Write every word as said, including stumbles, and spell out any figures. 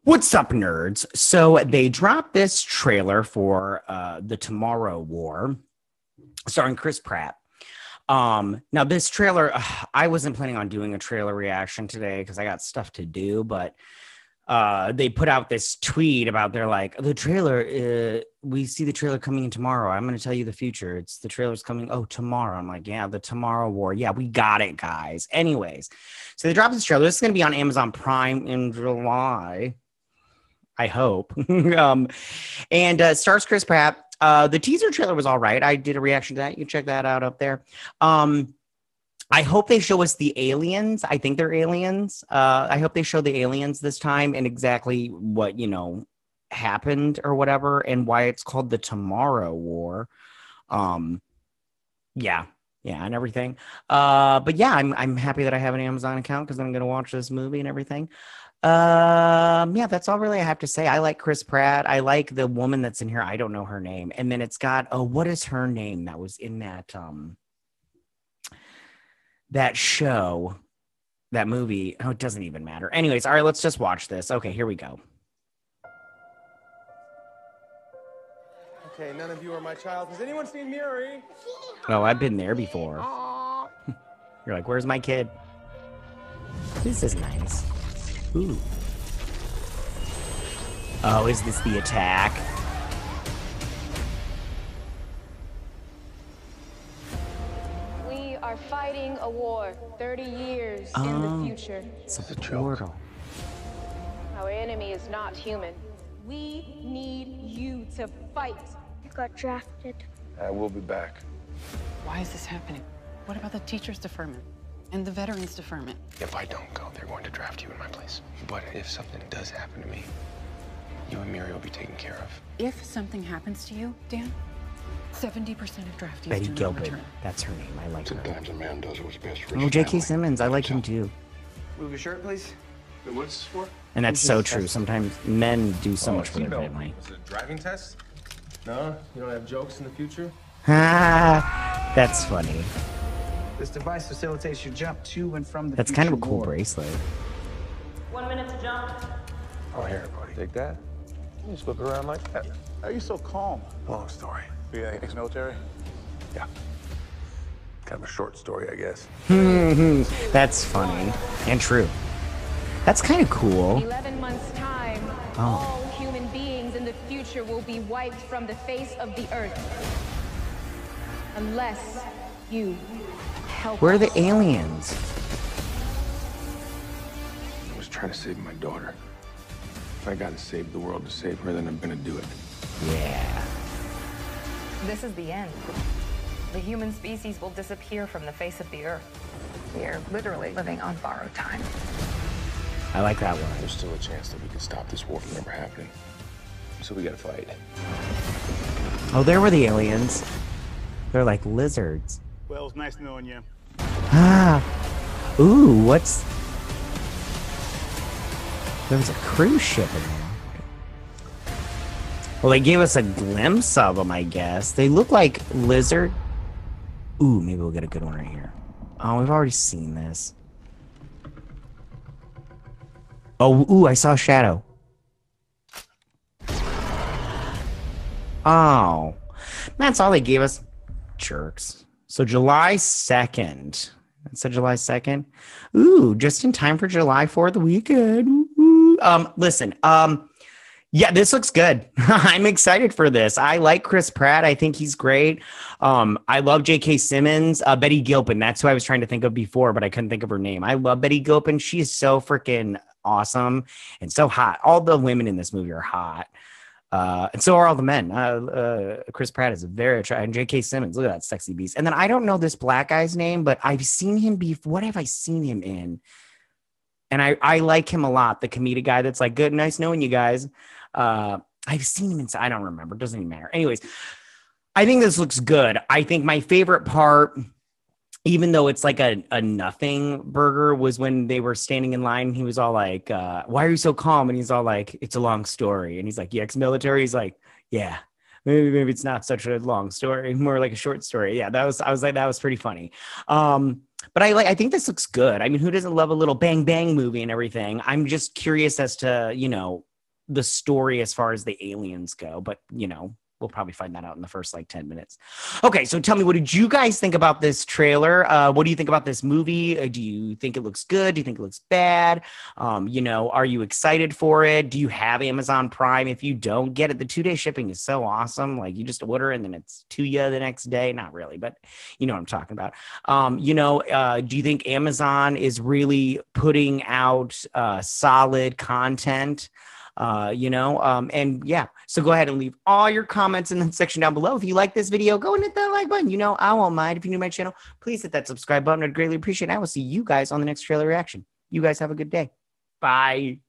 What's up, nerds? So they dropped this trailer for uh, the Tomorrow War, starring Chris Pratt. Um, now this trailer, uh, I wasn't planning on doing a trailer reaction today because I got stuff to do, but uh, they put out this tweet about they're like, the trailer, uh, we see the trailer coming in tomorrow. I'm going to tell you the future. It's the trailer's coming. Oh, tomorrow. I'm like, yeah, the Tomorrow War. Yeah, we got it, guys. Anyways, so they dropped this trailer. This is going to be on Amazon Prime in July. I hope. um, and uh, stars Chris Pratt. Uh, the teaser trailer was all right. I did a reaction to that. You can check that out up there. Um, I hope they show us the aliens. I think they're aliens. Uh, I hope they show the aliens this time and exactly what, you know, happened or whatever and why it's called the Tomorrow War. Um, yeah. Yeah, and everything. Uh, but yeah, I'm I'm happy that I have an Amazon account because I'm going to watch this movie and everything. Um, yeah, that's all really I have to say. I like Chris Pratt. I like the woman that's in here. I don't know her name. And then it's got, oh, what is her name that was in that um that show, that movie? Oh, it doesn't even matter. Anyways, all right, let's just watch this. Okay, here we go. Okay, none of you are my child. Has anyone seen Miri? Oh, I've been there before. You're like, where's my kid? This is nice. Ooh. Oh, is this the attack? We are fighting a war thirty years oh, in the future. It's a portal. Our enemy is not human. We need you to fight. You got drafted. I will be back. Why is this happening? What about the teachers' deferment and the veterans' deferment? If I don't go, they're going to draft you in my place. But if something does happen to me, you and Miri will be taken care of. If something happens to you, Dan, seventy percent of draftees Betty do not Gilpin. return. That's her name. I like her. Sometimes a man does what's best for his Oh, J K family. Simmons. I like him too. Move your shirt, please. What's this for? And that's so true. Sometimes men do so Oh, much for their seatbelt. family. Was it a driving test? No? You don't have jokes in the future? Ah, that's funny. This device facilitates your jump to and from the That's kind of a future cool war. bracelet. One minute to jump. Oh, here, buddy. Take that. You just whip it around like that. How are you so calm? Long story. Be like ex-military? Yeah. Kind of a short story, I guess. That's funny and true. That's kind of cool. eleven months' time, Oh. all human beings in the future will be wiped from the face of the earth. Unless you help Where are us. the aliens? I was trying to save my daughter. If I gotta save the world to save her, then I'm gonna do it. Yeah. This is the end. The human species will disappear from the face of the earth. We are literally living on borrowed time. I like that one. There's still a chance that we can stop this war from ever happening. So we gotta fight. Oh, there were the aliens. They're like lizards. Well, it's nice knowing you. Ah. Ooh, what's... There's a cruise ship in there. Well, they gave us a glimpse of them, I guess. They look like lizard. Ooh, maybe we'll get a good one right here. Oh, we've already seen this. Oh, ooh, I saw a shadow. Oh. That's all they gave us. Jerks. So July second. It said July second. Ooh, just in time for July fourth weekend. Ooh. Um, listen, um, yeah, this looks good. I'm excited for this. I like Chris Pratt. I think he's great. Um, I love J K Simmons. Uh, Betty Gilpin. That's who I was trying to think of before, but I couldn't think of her name. I love Betty Gilpin. She is so freaking awesome and so hot. All the women in this movie are hot. Uh, and so are all the men. Uh, uh, Chris Pratt is very attractive. And J K Simmons, look at that sexy beast. And then I don't know this black guy's name, but I've seen him before. What have I seen him in? And I, I like him a lot. The comedic guy that's like, good, nice knowing you guys. Uh, I've seen him in, I don't remember. It doesn't even matter. Anyways, I think this looks good. I think my favorite part, even though it's like a, a nothing burger, was when they were standing in line. He was all like, uh, why are you so calm? And he's all like, it's a long story. And he's like, you ex-military? He's like, yeah, maybe, maybe it's not such a long story, more like a short story. Yeah, that was, I was like, that was pretty funny. Um, but I like, I think this looks good. I mean, who doesn't love a little bang, bang movie and everything? I'm just curious as to, you know, the story as far as the aliens go, but you know, we'll probably find that out in the first like ten minutes. Okay, so tell me, what did you guys think about this trailer? Uh, what do you think about this movie? Uh, do you think it looks good? Do you think it looks bad? Um, you know, are you excited for it? Do you have Amazon Prime? If you don't get it, the two-day shipping is so awesome. Like, you just order and then it's to you the next day. Not really, but you know what I'm talking about. Um, you know, uh, do you think Amazon is really putting out uh, solid content? Uh, you know, um, and yeah, so go ahead and leave all your comments in the section down below. If you like this video, go and hit that like button. You know, I won't mind. If you're new to my channel, please hit that subscribe button. I'd greatly appreciate it. I will see you guys on the next trailer reaction. You guys have a good day. Bye.